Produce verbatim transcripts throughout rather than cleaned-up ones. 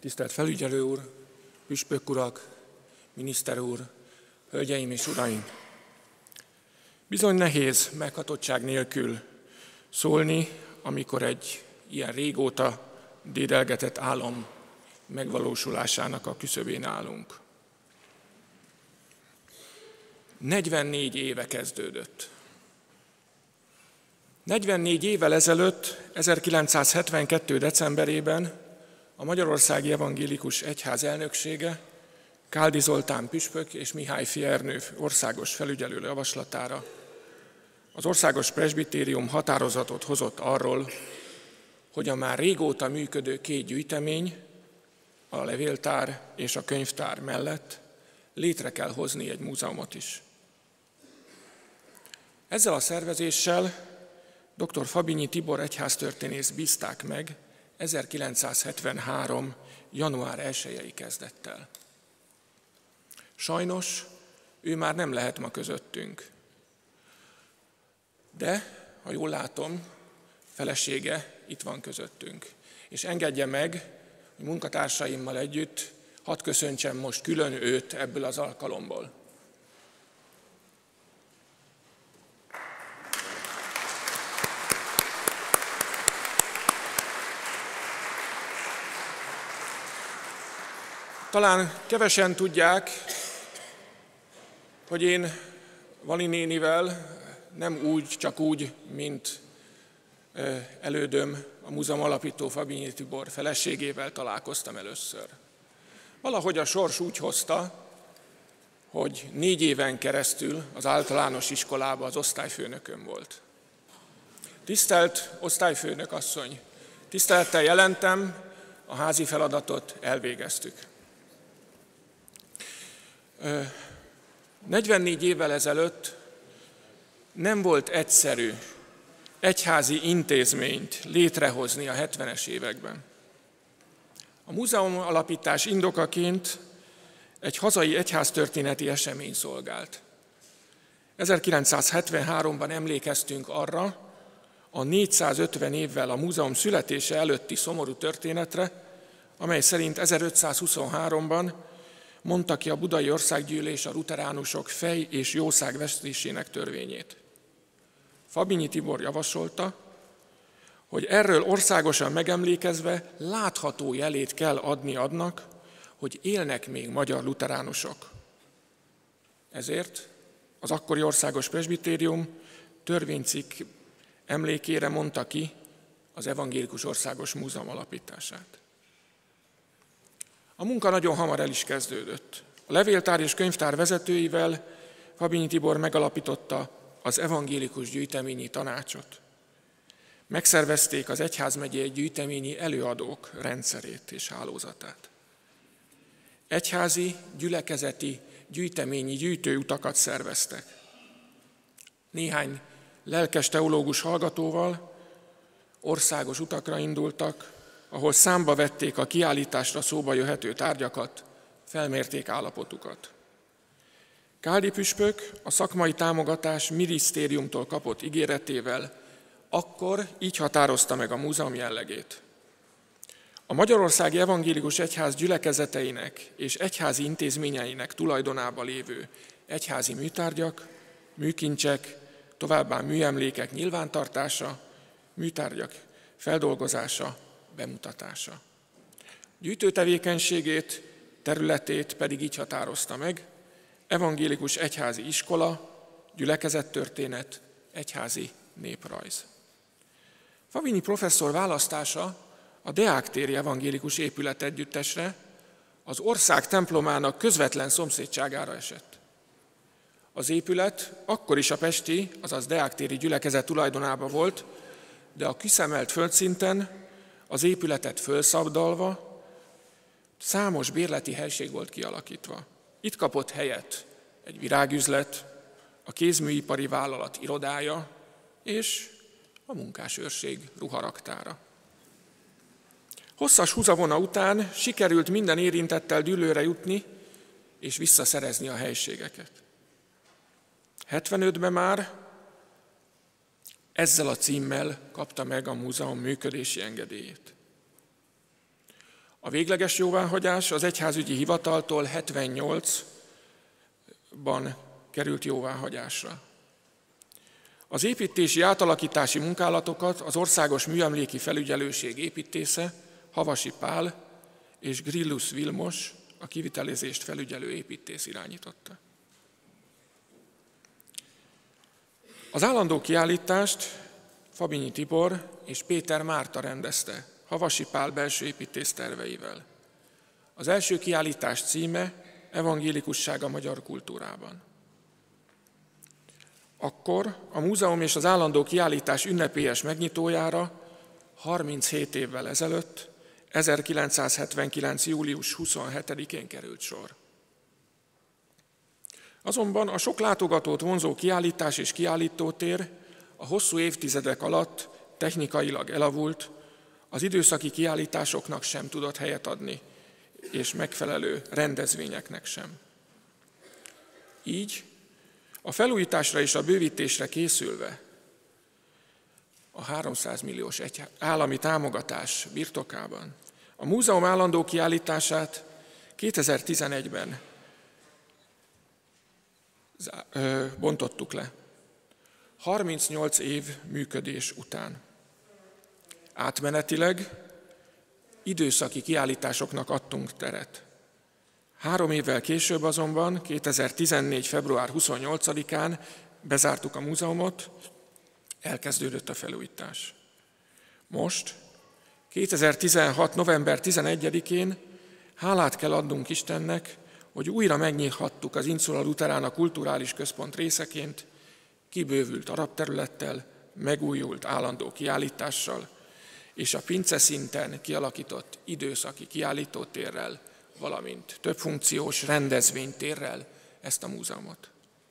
Tisztelt felügyelő úr, püspök urak, miniszter úr, hölgyeim és uraim! Bizony nehéz meghatottság nélkül szólni, amikor egy ilyen régóta dédelgetett álom megvalósulásának a küszöbén állunk. negyvennégy éve kezdődött. negyvennégy évvel ezelőtt, ezerkilencszázhetvenkettő. decemberében a Magyarországi Evangélikus Egyház elnöksége Káldi Zoltán püspök és Mihályfi Ernő országos felügyelő javaslatára az Országos Presbitérium határozatot hozott arról, hogy a már régóta működő két gyűjtemény, a levéltár és a könyvtár mellett létre kell hozni egy múzeumot is. Ezzel a szervezéssel dr. Fabinyi Tibor egyháztörténész bízták meg ezerkilencszázhetvenhárom. január elsejei kezdettel. Sajnos ő már nem lehet ma közöttünk, de, ha jól látom, felesége itt van közöttünk. És engedje meg, hogy munkatársaimmal együtt hadd köszöntsem most külön őt ebből az alkalomból. Talán kevesen tudják, hogy én Vali nénivel nem úgy, csak úgy, mint elődöm, a múzeum alapító Fabinyi Tibor feleségével találkoztam először. Valahogy a sors úgy hozta, hogy négy éven keresztül az általános iskolában az osztályfőnököm volt. Tisztelt osztályfőnök asszony, tisztelettel jelentem, a házi feladatot elvégeztük. negyvennégy évvel ezelőtt nem volt egyszerű egyházi intézményt létrehozni a hetvenes években. A múzeum alapítás indokaként egy hazai egyháztörténeti esemény szolgált. ezerkilencszázhetvenháromban emlékeztünk arra a négyszázötven évvel a múzeum születése előtti szomorú történetre, amely szerint ezerötszázhuszonháromban mondta ki a Budai Országgyűlés a luteránusok fej- és jószág vesztésének törvényét. Fabinyi Tibor javasolta, hogy erről országosan megemlékezve látható jelét kell adni annak, hogy élnek még magyar luteránusok. Ezért az akkori Országos Presbitérium törvénycikk emlékére mondta ki az Evangélikus Országos Múzeum alapítását. A munka nagyon hamar el is kezdődött. A levéltár és könyvtár vezetőivel Fabinyi Tibor megalapította az Evangélikus Gyűjteményi Tanácsot. Megszervezték az egyházmegyei gyűjteményi előadók rendszerét és hálózatát. Egyházi, gyülekezeti, gyűjteményi gyűjtőutakat szerveztek. Néhány lelkes teológus hallgatóval országos utakra indultak, ahol számba vették a kiállításra szóba jöhető tárgyakat, felmérték állapotukat. Káldi püspök a szakmai támogatás minisztériumtól kapott ígéretével akkor így határozta meg a múzeum jellegét. A Magyarországi Evangélikus Egyház gyülekezeteinek és egyházi intézményeinek tulajdonába lévő egyházi műtárgyak, műkincsek, továbbá műemlékek nyilvántartása, műtárgyak feldolgozása, bemutatása. Gyűjtőtevékenységét, területét pedig így határozta meg: evangélikus egyházi iskola, gyülekezettörténet, egyházi néprajz. Fabinyi professzor választása a Deák-téri evangélikus épületegyüttesre, az ország templomának közvetlen szomszédságára esett. Az épület akkor is a pesti, azaz Deák-téri gyülekezet tulajdonában volt, de a kiszemelt földszinten az épületet fölszabdalva számos bérleti helység volt kialakítva. Itt kapott helyet egy virágüzlet, a kézműipari vállalat irodája és a munkásőrség ruharaktára. Hosszas húzavona után sikerült minden érintettel dűlőre jutni és visszaszerezni a helységeket. hetvenötben már ezzel a címmel kapta meg a múzeum működési engedélyét. A végleges jóváhagyás az egyházügyi hivataltól hetvennyolcban került jóváhagyásra. Az építési átalakítási munkálatokat az Országos Műemléki Felügyelőség építésze, Havasi Pál és Grillus Vilmos, a kivitelezést felügyelő építész irányította. Az állandó kiállítást Fabinyi Tibor és Péter Márta rendezte, Havasi Pál belső építész terveivel. Az első kiállítás címe Evangélikusság a magyar kultúrában. Akkor a múzeum és az állandó kiállítás ünnepélyes megnyitójára harminchét évvel ezelőtt, ezerkilencszázhetvenkilenc. július huszonhetedikén került sor. Azonban a sok látogatót vonzó kiállítás és kiállítótér a hosszú évtizedek alatt technikailag elavult, az időszaki kiállításoknak sem tudott helyet adni, és megfelelő rendezvényeknek sem. Így a felújításra és a bővítésre készülve a háromszáz milliós állami támogatás birtokában a múzeum állandó kiállítását kétezer-tizenegyben bontottuk le, harmincnyolc év működés után. Átmenetileg időszaki kiállításoknak adtunk teret. Három évvel később azonban, kétezer-tizennégy. február huszonnyolcadikán bezártuk a múzeumot, elkezdődött a felújítás. Most, kétezer-tizenhat. november tizenegyedikén hálát kell adnunk Istennek, hogy újra megnyithattuk az Insula Luterána Kulturális Központ részeként, kibővült arab területtel, megújult állandó kiállítással, és a pince szinten kialakított időszaki kiállítótérrel, valamint többfunkciós rendezvénytérrel ezt a múzeumot.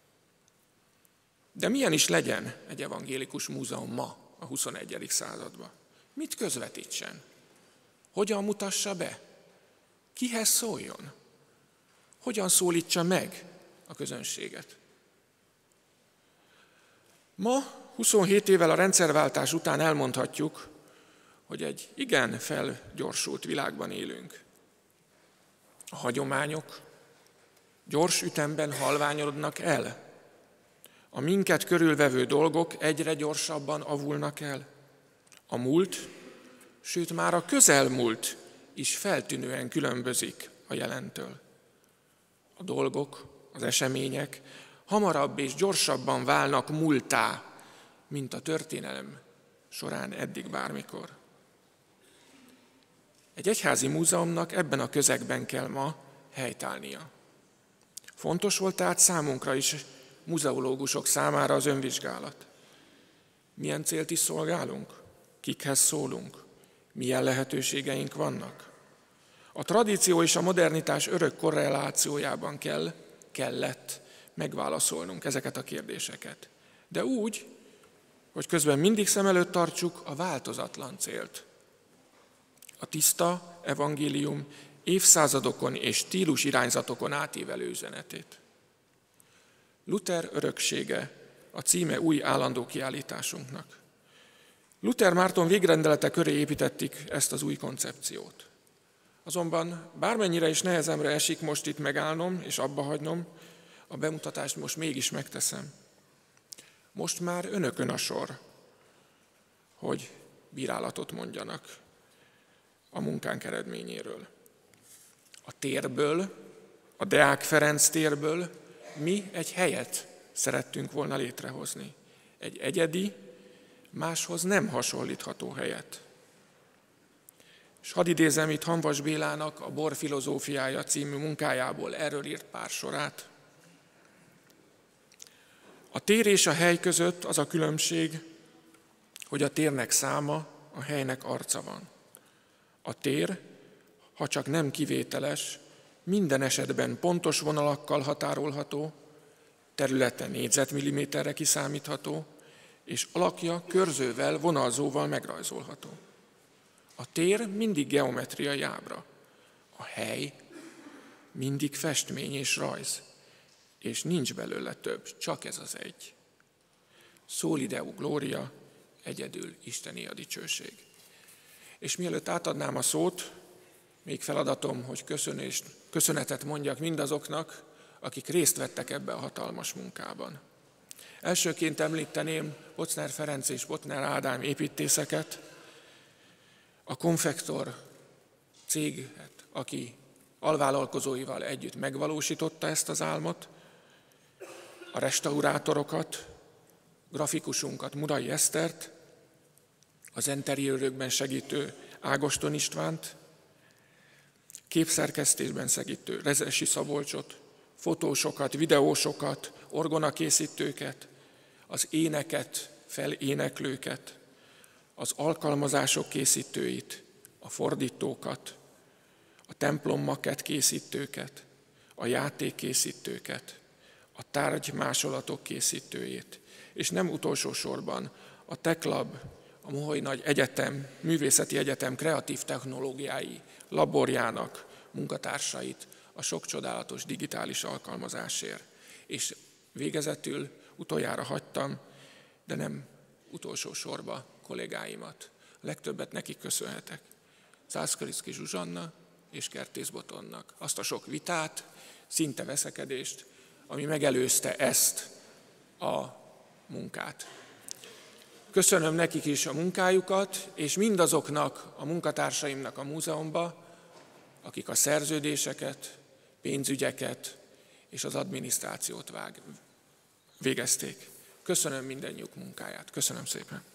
De milyen is legyen egy evangélikus múzeum ma, a huszonegyedik században? Mit közvetítsen? Hogyan mutassa be? Kihez szóljon? Hogyan szólítsa meg a közönséget? Ma, huszonhét évvel a rendszerváltás után elmondhatjuk, hogy egy igen felgyorsult világban élünk. A hagyományok gyors ütemben halványodnak el. A minket körülvevő dolgok egyre gyorsabban avulnak el. A múlt, sőt már a közelmúlt is feltűnően különbözik a jelentől. A dolgok, az események hamarabb és gyorsabban válnak múlttá, mint a történelem során eddig bármikor. Egy egyházi múzeumnak ebben a közegben kell ma helytállnia. Fontos volt tehát számunkra is, muzeológusok számára az önvizsgálat. Milyen célt is szolgálunk? Kikhez szólunk? Milyen lehetőségeink vannak? A tradíció és a modernitás örök korrelációjában kell, kellett megválaszolnunk ezeket a kérdéseket. De úgy, hogy közben mindig szem előtt tartsuk a változatlan célt. A tiszta evangélium évszázadokon és stílus irányzatokon átívelő üzenetét. Luther öröksége a címe új állandó kiállításunknak. Luther Márton végrendelete köré építettük ezt az új koncepciót. Azonban bármennyire is nehezemre esik most itt megállnom és abba hagynom, a bemutatást most mégis megteszem. Most már önökön a sor, hogy bírálatot mondjanak a munkánk eredményéről. A térből, a Deák Ferenc térből mi egy helyet szerettünk volna létrehozni. Egy egyedi, máshoz nem hasonlítható helyet. És hadd idézem itt Hamvas Bélának a Bor filozófiája című munkájából erről írt pár sorát. A tér és a hely között az a különbség, hogy a térnek száma, a helynek arca van. A tér, ha csak nem kivételes, minden esetben pontos vonalakkal határolható, területe négyzetmilliméterre kiszámítható, és alakja körzővel, vonalzóval megrajzolható. A tér mindig geometriai ábra, a hely mindig festmény és rajz, és nincs belőle több, csak ez az egy. Soli Deo Gloria, egyedül Isteni a dicsőség. És mielőtt átadnám a szót, még feladatom, hogy köszönést, köszönetet mondjak mindazoknak, akik részt vettek ebbe a hatalmas munkában. Elsőként említeném Boczner Ferenc és Boczner Ádám építészeket, a Konfektor céget, aki alvállalkozóival együtt megvalósította ezt az álmot, a restaurátorokat, grafikusunkat, Murai Esztert, az enteriőrökben segítő Ágoston Istvánt, képszerkesztésben segítő Rezesi Szabolcsot, fotósokat, videósokat, orgonakészítőket, az éneket, feléneklőket, az alkalmazások készítőit, a fordítókat, a templom makett készítőket, a játékkészítőket, a tárgymásolatok készítőjét, és nem utolsó sorban a TechLab, a Moholy Nagy Egyetem, Művészeti Egyetem kreatív technológiái laborjának munkatársait a sok csodálatos digitális alkalmazásért. És végezetül utoljára hagytam, de nem utolsó sorba kollégáimat. A legtöbbet nekik köszönhetek. Zászkariszki Zsuzsanna és Kertész Botonnak. Azt a sok vitát, szinte veszekedést, ami megelőzte ezt a munkát. Köszönöm nekik is a munkájukat, és mindazoknak a munkatársaimnak a múzeumban, akik a szerződéseket, pénzügyeket és az adminisztrációt vág, végezték. Köszönöm mindennyiuk munkáját. Köszönöm szépen.